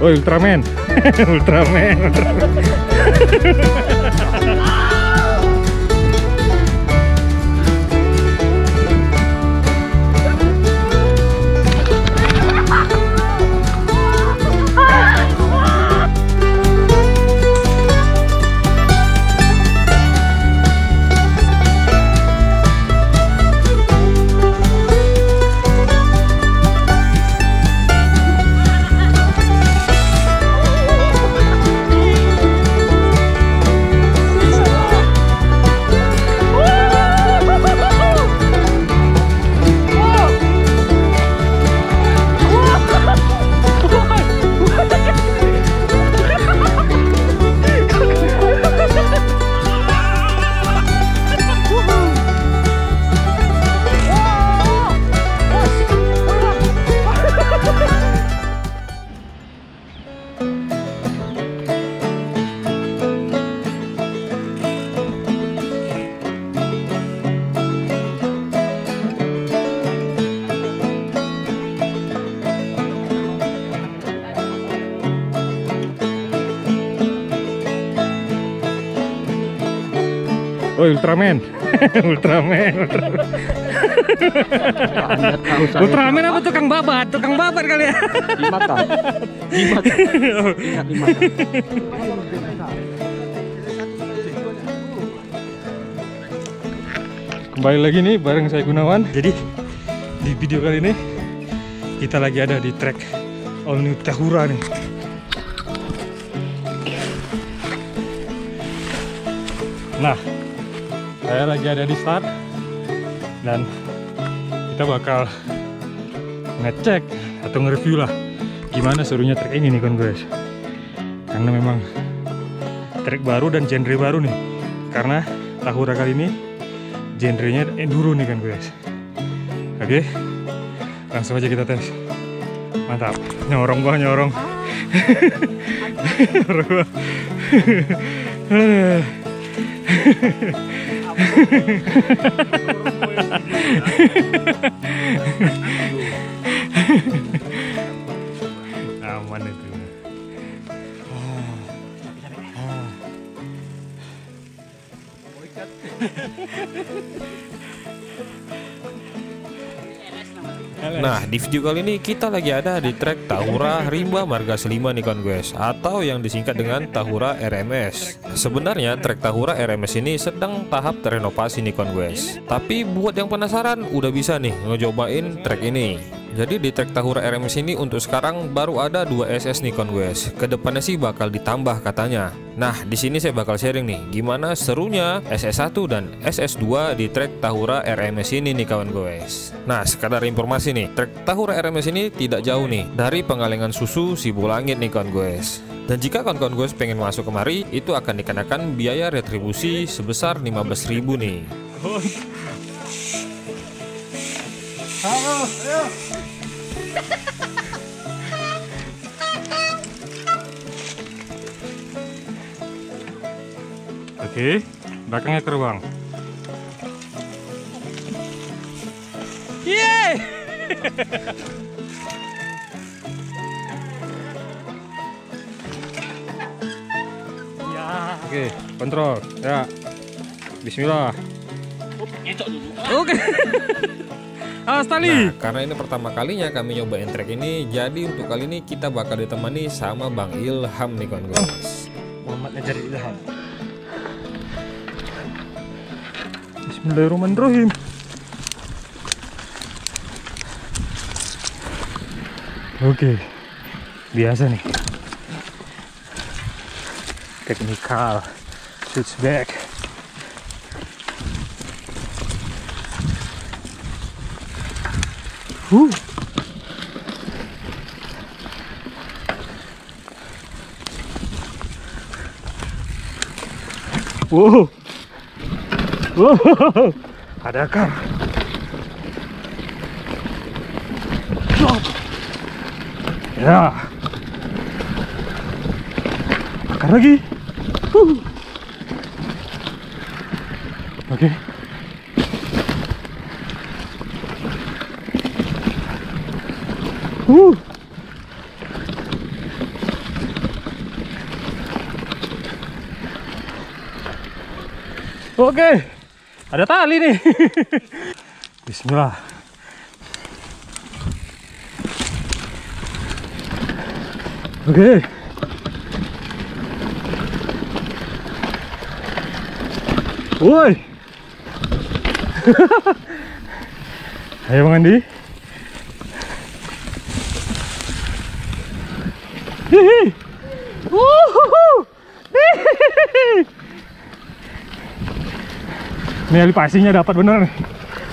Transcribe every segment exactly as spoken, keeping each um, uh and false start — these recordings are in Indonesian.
Oh, Ultraman. Ultraman. Ultraman. Oh, Ultraman. Ultraman. Ultraman. Ultraman apa tukang babat? Tukang babat kali ya. Di mata. Di mata. Ingat di mata. Kembali lagi nih bareng saya Gunawan. Jadi di video kali ini kita lagi ada di trek All New Tahura nih. Nah, saya lagi ada di start dan kita bakal ngecek atau nge-review lah gimana serunya trek ini nih kan guys. Karena memang trek baru dan genre baru nih. Karena Tahura kali ini genrenya enduro nih kan guys. Oke, langsung aja kita tes. Mantap, nyorong gua nyorong. Nyorong gua. Aman itu. Nah, di video kali ini kita lagi ada di trek Tahura Rimba Marga Selima nih kan guys, atau yang disingkat dengan Tahura R M S. Sebenarnya trek Tahura R M S ini sedang tahap terenovasi nih kan guys. Tapi buat yang penasaran udah bisa nih ngecobain trek ini. Jadi di trek Tahura R M S ini untuk sekarang baru ada dua S S nih kan guys. Kedepannya sih bakal ditambah katanya. Nah, di sini saya bakal sharing nih gimana serunya S S satu dan S S dua di trek Tahura R M S ini nih kawan guys. Nah, sekadar informasi nih, trek Tahura R M S ini tidak jauh nih dari Pengalengan Susu Sibulangit nih kawan guys. Dan jika kawan-kawan guys pengen masuk kemari, itu akan dikenakan biaya retribusi sebesar lima belas ribu nih. Halo, ayo. Oke, belakangnya ke ruang. Yeay! Ya. Oke, kontrol. Ya. Bismillah. Oke. Awas tali. Nah, karena ini pertama kalinya kami nyobain trek ini, jadi untuk kali ini kita bakal ditemani sama Bang Ilham nih kawan guys. Muhammad ngajar Ilham. Bismillahirrahmanirrahim. Oke, biasa nih. Teknikal, shoots back. Huh. Wow. Wow. Ada kar. Ya. Bakar lagi. Huh. Oke. Okay. Uh. Oke, ada tali nih. Bismillah. Oke. Woi. Ayo Bang Andi. Hihi. Wuhuhu. Hihihi. Ini elevasinya dapat bener nih.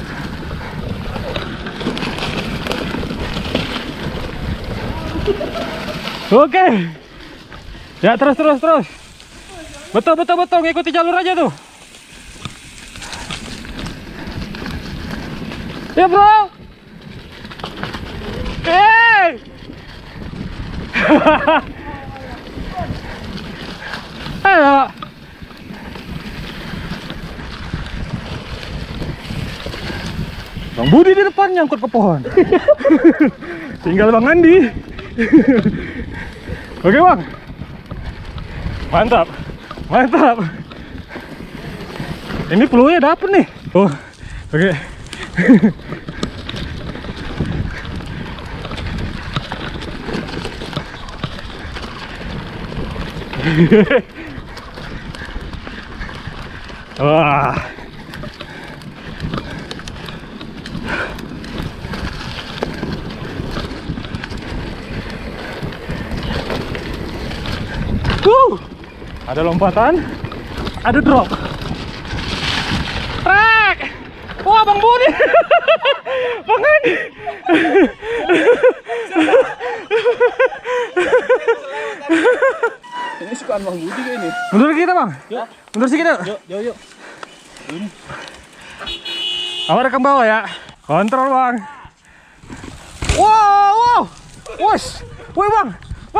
Oke. Ya terus terus terus. Betul betul betul, ngikuti jalur aja tuh. Ya bro. Hey. Ayo. Bang Budi di depan nyangkut ke pohon. Tinggal Bang Andi. Oke Bang. Mantap. Mantap. Ini peluangnya dapet nih. Oh, oke. Wah. Uh, ada lompatan, ada drop. Trek. Wah, Bang Budi. Bang Andi. Ini sukaan Bang Budi kayak ini. Mundur kita, Bang. Yuk. Mundur sedikit yuk. Yuk, yuk, yuk. Ini. Awas rekam bawah ya. Kontrol, Bang. Wow, wow. Wos. Woi, Bang.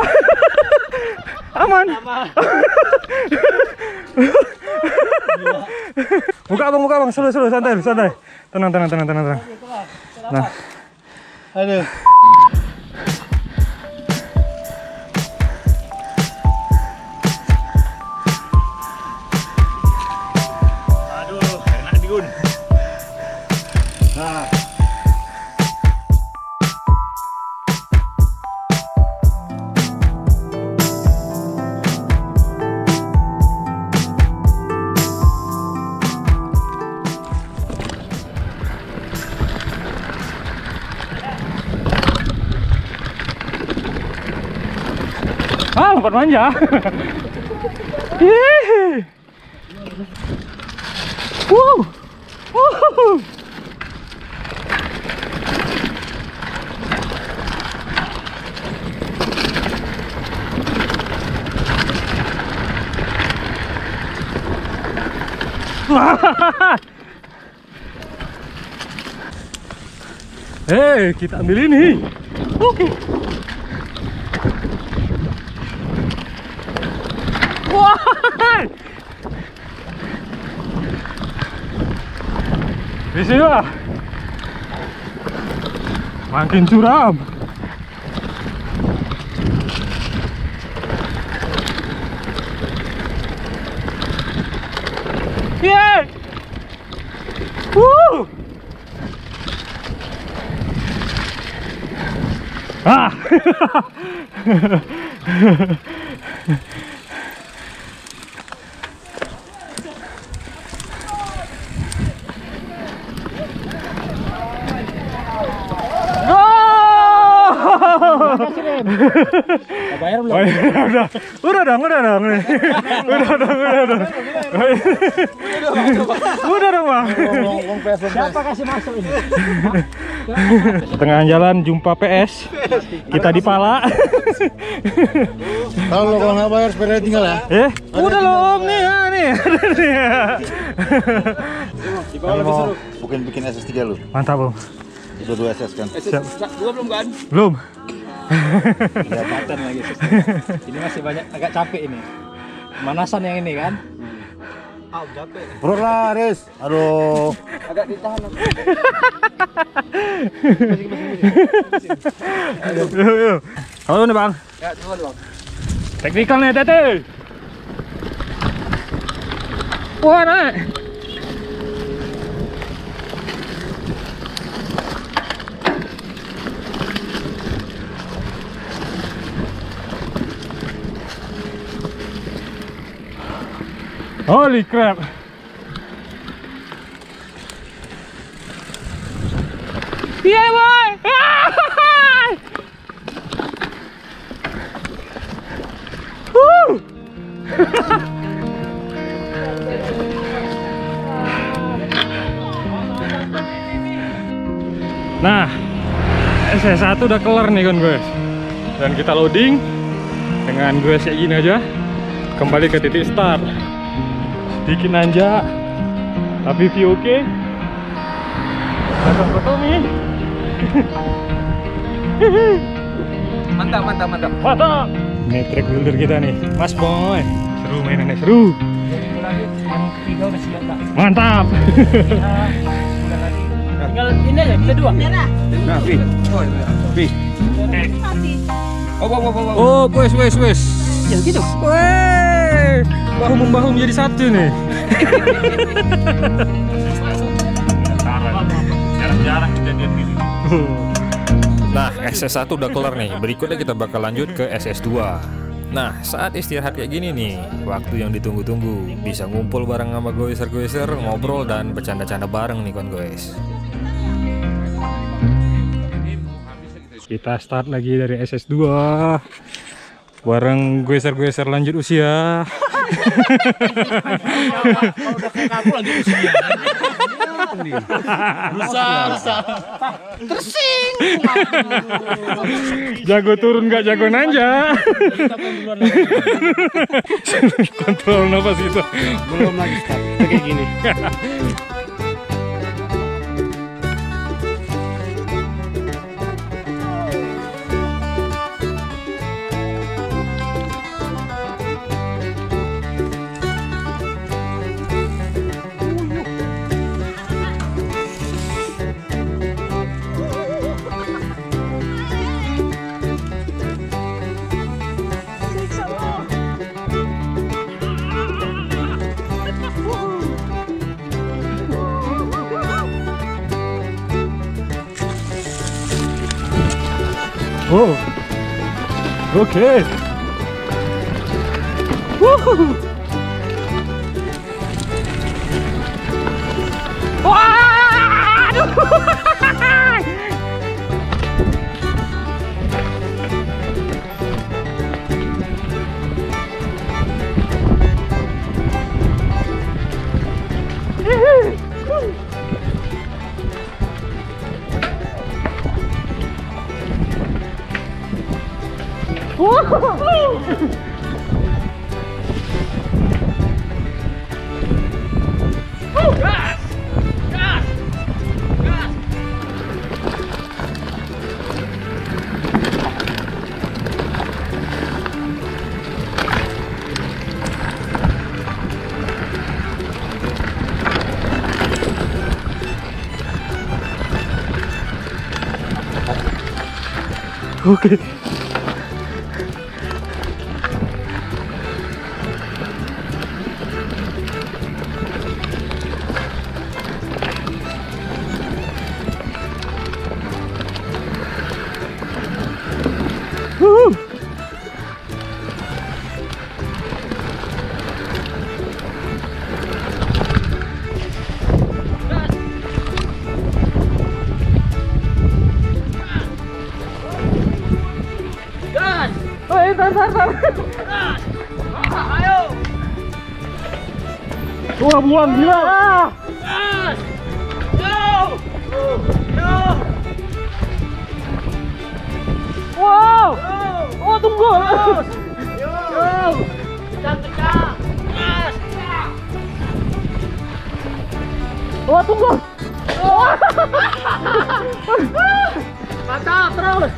Aman. Aman. Buka Bang, buka Bang. Slow, slow, santai, santai. Tenang, tenang, tenang, tenang, tenang. Nah. Aduh. Aduh, enak diun. Nah. Ah, lompat manja. Hihihi. Wuh. Wuh. Hei, kita ambil ini. Oke. Wah. Bismillah. Makin curam. Yeay. Wuh. Ah. Bayar belum? Oh, iya, udah, udah dong, udah dong, udah dong, udah dong, udah dong Bang. Siapa kasih masuk ini? Tengah jalan jumpa P S, kita di pala. Kalau kalau nggak bayar sepeda tinggal ya? Eh, udah loh Om nih, ya, nih. Di bawah lebih seru. Bukan bikin S S tiga lu. Mantap Om. Itu dua S S kan? Siap. Dua belum kan? Belum. Iya paten lagi. Ini masih banyak, agak capek ini. Pemanasan yang ini kan? Ah, capek. Bro lah, Riz. Aduh. Agak ditahan. Yuk, yuk. Halo nih Bang. Ya, coba Bang. Teknikal nih, Tete. Wah, naik. Holy crap. Yeah, boy. Woo. Nah, S S satu udah kelar nih kan guys. Dan kita loading dengan gue kayak gini aja. Kembali ke titik start. Sedikit nanjak, tapi view oke. Okay. Betul nih. Mantap, mantap, mantap. Mantap. Ini track builder kita nih, Mas Boy. Seru mainannya, seru. Mantap. Tinggal ini aja, bisa dua. Nah, Pi. Pi. Oh, oh, oh, oh. Oh, wes, wes, wes. Ya gitu. Weh, bahu membahu menjadi satu nih. Jarang-jarang kejadian gini. Nah, S S satu udah kelar nih. Berikutnya kita bakal lanjut ke S S dua. Nah, saat istirahat kayak gini nih, waktu yang ditunggu-tunggu, bisa ngumpul bareng sama goeser-goeser, ngobrol dan bercanda-canda bareng nih kon guys. Kita start lagi dari S S dua bareng goeser-goeser lanjut usia. Udah kayak aku lanjut usia. Rusak, rusak. Tersing. Jago turun nggak jago nanja. Kontrol nafas gitu. Belum lagi start. Kayak gini. Oh, oke. Okay. Woohoo. Wah, aduh. Oke. Okay. Woo! Wah, buang gila. Ah. Gas. Go. Go. Wow. Oh, tunggu. Yo. Yo. Kencang-kencang. Gas. Wah, tunggu. Oh. Mantap terus.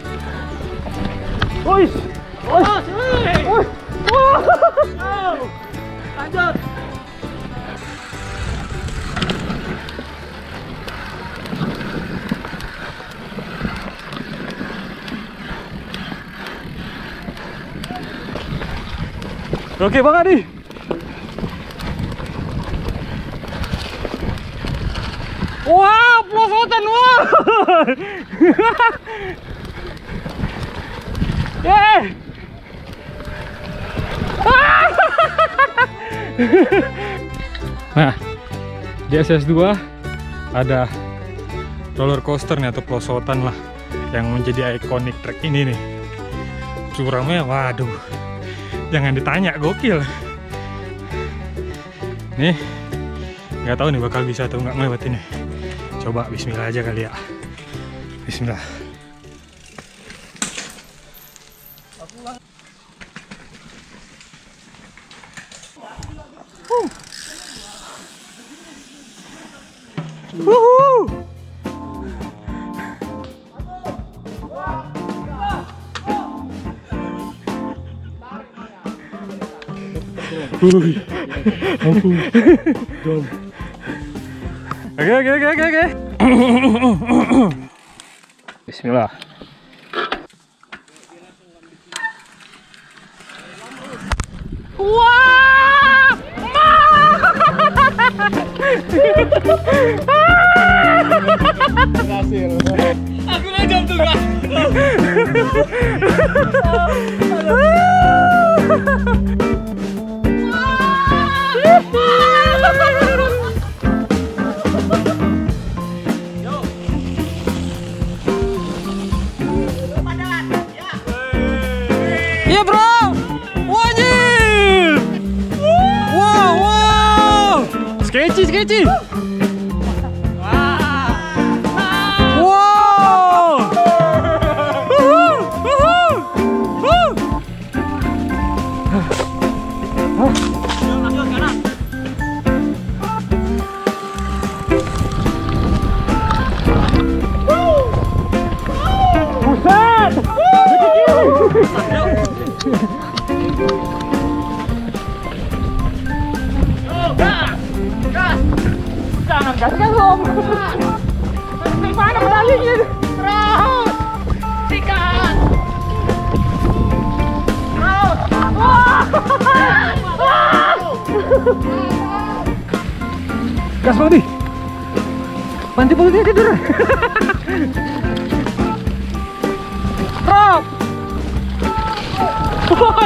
Woi. Woi. Woi. Wah. Lanjut. Oke Bang Adi. Wah, pelosotan wah. Yeay. Nah, di S S dua ada roller coaster nih atau pelosotan lah yang menjadi ikonik trek ini nih. Curamnya, waduh, jangan ditanya, gokil. Nih, nggak tahu nih bakal bisa atau nggak ngelewatin nih. Coba Bismillah aja kali ya. Bismillah. Wuhu. Wuih. Ampun. Dom. Oke oke oke oke oke. Bismillah. Wah! Berhasil. Aku ngajak tuh, Kak. Iya bro, wajib. Wow wow, sketchy sketchy. Wow. Buset. Jangan gasnya dong. Gimana pedalinya? Terus. Sikat. Terus. Wah. Gas Bodi. Panti polisi tidur. Stop. Woi.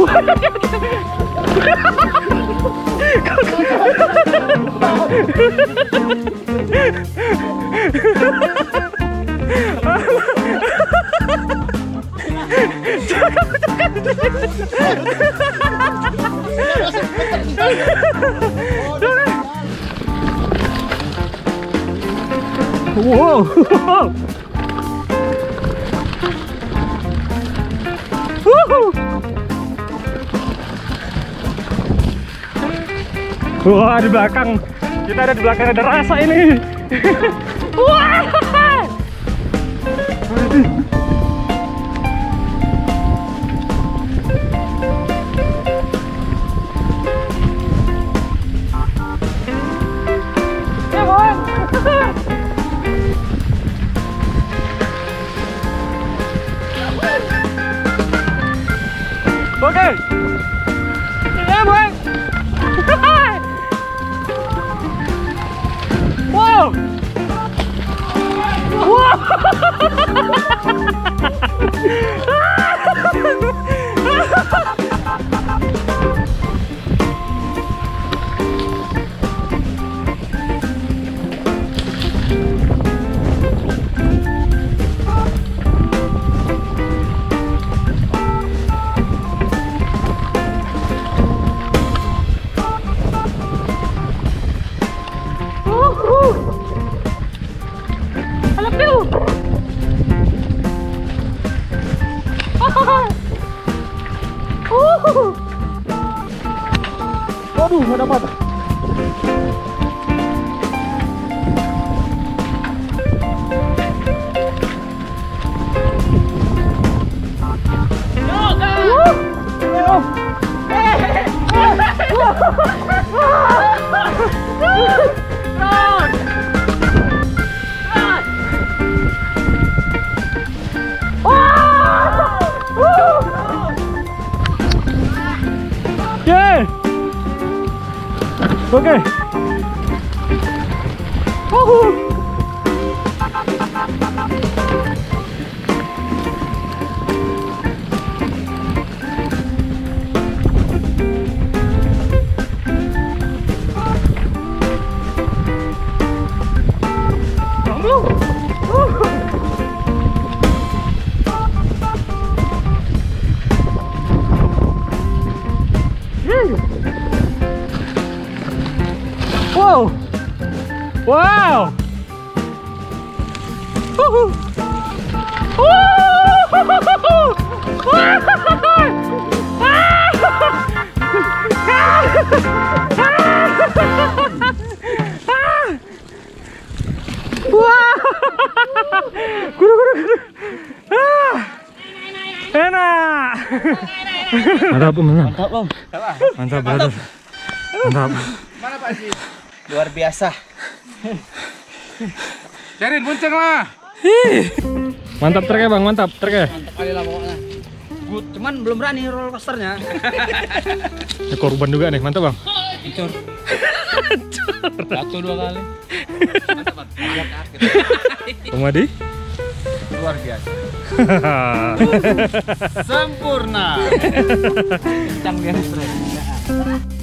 Wow. Wah, di belakang kita ada di belakang ada rasa ini. Wah. Ya, Bang. Oke. Ya, Bang. Wow. Wow. Waduh, nggak dapat. Yeay. Oke. Woohoo. Wow. Wah, guru guru guru, ah, enak, mantap om, mantap om, mantap mantap, mantap. Mana Pak Sih? Luar biasa. Cariin bonceng lah. Mantap treknya bang, mantap treknya. Mantap kali lah pokoknya. Good, cuman belum berani roller coasternya. Ini korban juga nih, mantap bang. Hancur. Jatuh dua kali. Mantap Pak. Om Adi? Luar biasa. Sempurna. Kencang dia.